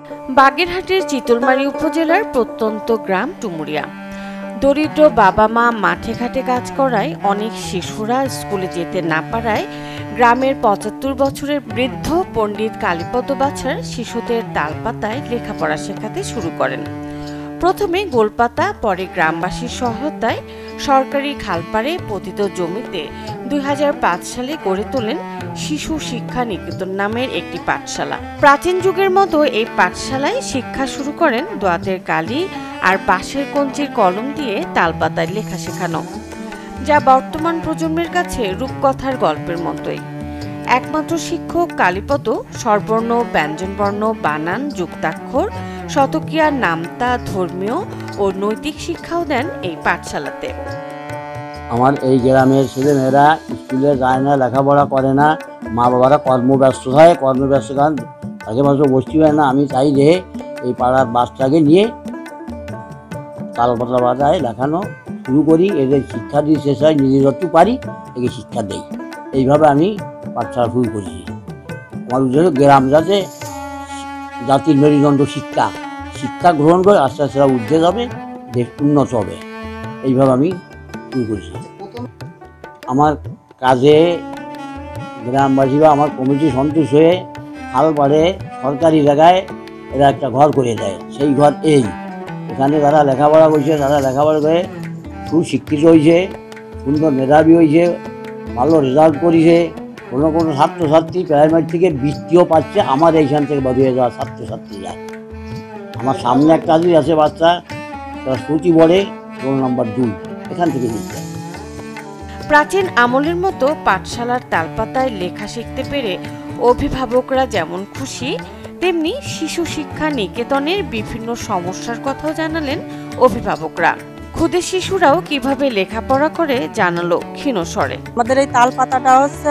বাগেরহাটের চিতলমারী উপজেলার প্রত্যন্ত গ্রাম টুমুরিয়া। দরিদ্র বাবা মা মাঠে ঘাটে কাজ করায় অনেক শিশুরা স্কুলে যেতে না পারায় গ্রামের ৭৫ বছরের বৃদ্ধ পণ্ডিত কালীপদ বাছার শিশুদের তালপাতায় লেখাপড়া শেখাতে শুরু করেন। প্রথমে গোলপাতা, পরে গ্রামবাসীর সহায়তায় সরকারি খালপাড়ে পতিত জমিতে ২০০৫ সালে গড়ে তোলেন শিশু শিক্ষা নিকেতন নামের একটি পাঠশালা। প্রাচীন যুগের মতো এই পাঠশালায় শিক্ষা শুরু করেন দোয়াতের কালি আর বাঁশের কঞ্চির কলম দিয়ে তালপাতায় লেখা শেখানো, যা বর্তমান প্রজন্মের কাছে রূপকথার গল্পের মতোই। একমাত্র শিক্ষক কালীপদ স্বরবর্ণ, ব্যঞ্জনবর্ণ, বানান, যুক্তাক্ষর, শতকিয়া, নামতা, ধর্মীয় ও নৈতিক শিক্ষাও দেন এই পাঠশালাতে। আমার এই গ্রামের ছেলেমেয়েরা স্কুলে যায় না, লেখাপড়া করে না, মা বাবারা কর্মব্যস্ত হয়, তাকে মাত্র বসতে হয় না। আমি চাই যে এই পাড়ার বাচ্চাকে নিয়ে তালপাতা বাজায় লেখানো শুরু করি, এদের শিক্ষা দিয়ে শেষ হয়, নিজে যত পারি একে শিক্ষা দেই। এইভাবে আমি পাঠশালা শুরু করেছি। আমার উদ্দেশ্য গ্রাম যাতে জাতির মেরুদণ্ড শিক্ষা গ্রহণ করে আস্তে আস্তে উঠতে যাবে, দেশ উন্নত হবে। এইভাবে আমি শুরু করেছি। আমার কাজে গ্রামবাসী বা আমার কমিটি সন্তুষ্ট হয়ে খালপাড়ে সরকারি জায়গায় এরা একটা ঘর করে দেয়। সেই ঘর এখানে যারা লেখাপড়া করছে, তারা লেখাপড়া করে সুশিক্ষিত হয়েছে, সুন্দর মেধাবী হয়েছে, ভালো রেজাল্ট করেছে। কোনো ছাত্রছাত্রী প্রাইমারি থেকে বৃত্তিও পাচ্ছে আমার এইখান থেকে বেরিয়ে যাওয়া ছাত্রছাত্রী যায়। আমার সামনে একটা আছে বাচ্চা, তারা শ্রুতি বলে, রোল নম্বর 2, এখান থেকে দিচ্ছে। প্রাচীন আমলের মতো পাঠশালার তালপাতায় লেখা শিখতে পেরে অভিভাবকরা যেমন খুশি, তেমনি শিশু শিক্ষা নিকেতনের বিভিন্ন সমস্যার কথাও জানালেন অভিভাবকরা। খুদে শিশুরাও কিভাবে লেখাপড়া করে জানালো ক্ষীণ স্বরে। আমাদের এই তালপাতাটা হচ্ছে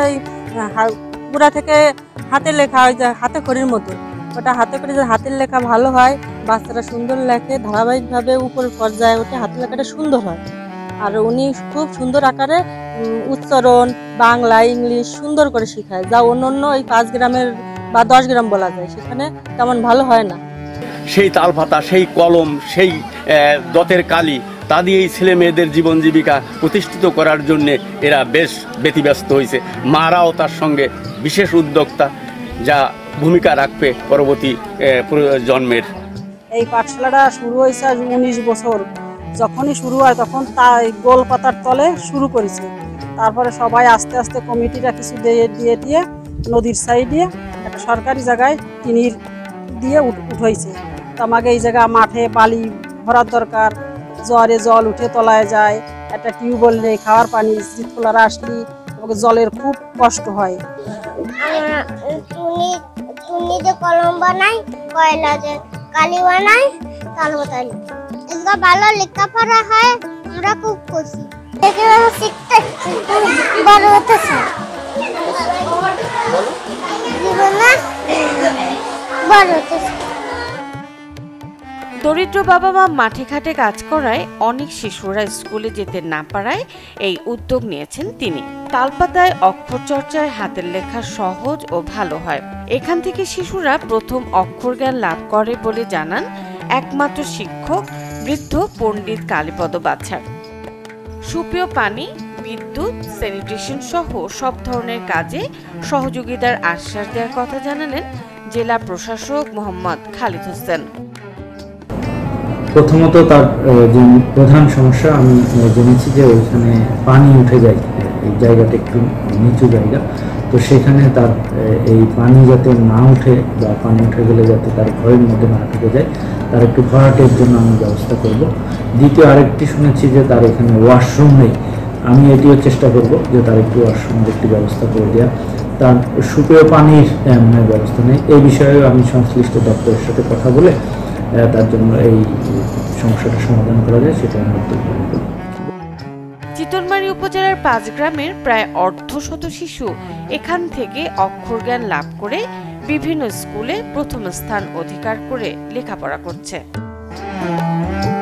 পুরা থেকে হাতে লেখা, ওই যে হাতে খড়ির মতো, ওটা হাতে করে যে হাতের লেখা ভালো হয়, বাচ্চারা সুন্দর লেখে, ধারাবাহিকভাবে উপরের পর্যায়ে ওঠে, হাতের লেখাটা সুন্দর হয়। আর উনি খুব সুন্দর আকারে উচ্চারণ, বাংলা, ইংলিশ সুন্দর করে শেখায়, যা অন্য এই 5 গ্রামের বা 10 গ্রাম বলা যায়, সেখানে তেমন ভালো হয় না। সেই তালপাতা, সেই কলম, সেই দতের কালি, তা দিয়েই ছেলে মেয়েদের জীবন জীবিকা প্রতিষ্ঠিত করার জন্যে এরা বেশ ব্যতিব্যস্ত হয়েছে। মারাও তার সঙ্গে বিশেষ উদ্যোক্তা, যা ভূমিকা রাখবে পরবর্তী জন্মের। এই পাঠশালাটা শুরু হয়েছে আজ 19 বছর। যখনই শুরু হয় তখন তাই গোলপাতার তলে শুরু করেছে। তারপরে সবাই আস্তে আস্তে কমিটিরা কিছু দিয়ে নদীর সাইডে একটা সরকারি জায়গায় টিনির দিয়ে উঠেছে। তো আমাকে এই জায়গা মাঠে বালি ভরার দরকার, জ্বরে জল উঠে তলায় যায়, একটা টিউবওয়েল নেই, খাওয়ার পানি শীতকালে আসলে আমাকে জলের খুব কষ্ট হয়। যে কলম বানাই, কয়লা যে কালি বানাই, তালপাতা এগুলো ভালো লেখাপড়া হয়, আমরা খুব খুশি। শিখতে বড় হতেছে জীবনে বড় হতেছে। দরিদ্র বাবা মা মাঠে ঘাটে কাজ করায় অনেক শিশুরা স্কুলে যেতে না পারায় এই উদ্যোগ নিয়েছেন তিনি। তালপাতায় অক্ষর চর্চায় হাতের লেখা সহজ ও ভালো হয়। এখান থেকে শিশুরা প্রথম অক্ষর জ্ঞান লাভ করে বলে জানান একমাত্র শিক্ষক বৃদ্ধ পণ্ডিত কালীপদ বাছার। সুপেয় পানি, বিদ্যুৎ, স্যানিটেশন সহ সব ধরনের কাজে সহযোগিতার আশ্বাস দেওয়ার কথা জানালেন জেলা প্রশাসক মোহাম্মদ খালিদ হোসেন। প্রথমত তার যে প্রধান সমস্যা আমি জেনেছি যে ওইখানে পানি উঠে যায়, এই জায়গাটা একটু নিচু জায়গা, তো সেখানে তার এই পানি যাতে না উঠে বা পানি উঠে গেলে যাতে তার ঘরের মধ্যে না ঢুকে যায়, তার একটু ভরাটের জন্য আমি ব্যবস্থা করব। দ্বিতীয় আরেকটি শুনেছি যে তার এখানে ওয়াশরুম নেই, আমি এটিও চেষ্টা করব যে তার একটু ওয়াশরুমের একটি ব্যবস্থা করে দেওয়া। তার সুপেয় পানির ব্যবস্থা নেই, এই বিষয়েও আমি সংশ্লিষ্ট দপ্তরের সাথে কথা বলে তার জন্য এই সমস্যাটা সমাধান করা যায় সেটা আমি উদ্যোগ নেব। চিতলমারী উপজেলার 5 গ্রামের প্রায় অর্ধশত শিশু এখান থেকে অক্ষর জ্ঞান লাভ করে বিভিন্ন স্কুলে প্রথম স্থান অধিকার করে লেখাপড়া করছে।